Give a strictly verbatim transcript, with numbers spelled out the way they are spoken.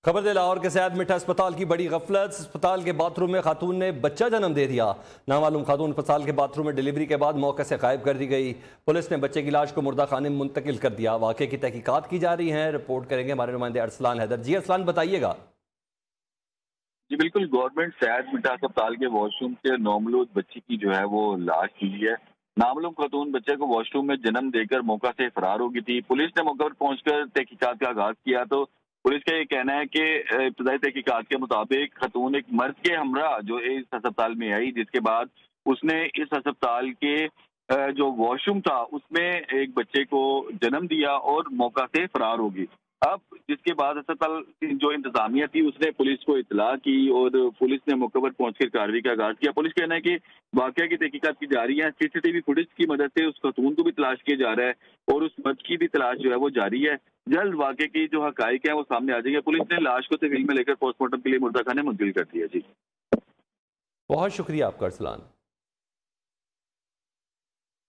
خبر دے لاہور کے سید مٹھا اسپتال کی بڑی غفلت، اسپتال کے باتھ روم میں خاتون نے بچہ جنم دے دیا۔ نامعلوم خاتون اسپتال کے باتھ روم میں ڈیلیوری کے بعد موقع سے غائب کر دی گئی۔ پولیس نے بچے کی لاش کو مردہ خانے میں منتقل کر دیا۔ واقعے کی تحقیقات کی جا رہی ہیں، رپورٹ کریں گے ہمارے نمائندے ارسلان حیدر۔ جی ارسلان بتائیے گا۔ جی بالکل، گورنمنٹ سید مٹھا اسپتال کے واش روم سے نومولود بچی کی جو ہے وہ لاش ملی ہے۔ نامعلوم خاتون بچے کو واش روم میں جنم دے کر موقع سے فرار ہو گئی تھی۔ پولیس نے موقع پر پہنچ کر تحقیقات کا آغاز کیا تو پولیس کا یہ کہنا ہے کہ ابتدائی تحقیقات کے مطابق خاتون ایک مرد کے ہمراہ جو اس ہسپتال میں آئی، جس کے بعد اس نے اس ہسپتال کے جو واش روم تھا اس میں ایک بچے کو جنم دیا اور موقع سے فرار ہو گئی۔ اب جس کے بعد اسپتال کی جو انتظامیہ تھی اس نے پولیس کو اطلاع کی اور پولیس نے موقع پر پہنچ کر کارروائی کا آغاز کیا۔ پولیس کہنا ہے کہ واقعہ کی تحقیقات کی جا رہی ہے۔ سی سی ٹی وی فوٹیج کی مدد سے اس خاتون کو بھی تلاش کیا جا رہا ہے اور اس مرد کی بھی تلاش جو ہے وہ جاری ہے۔ جلد واقعے کی جو حقائق ہیں وہ سامنے آ جائیں گے۔ پولیس نے لاش کو تحویل میں لے کر پوسٹ مارٹم کے لیے مردہ خانے منتقل کر دیا۔ جی بہت شکریہ آپ کا ارسلان۔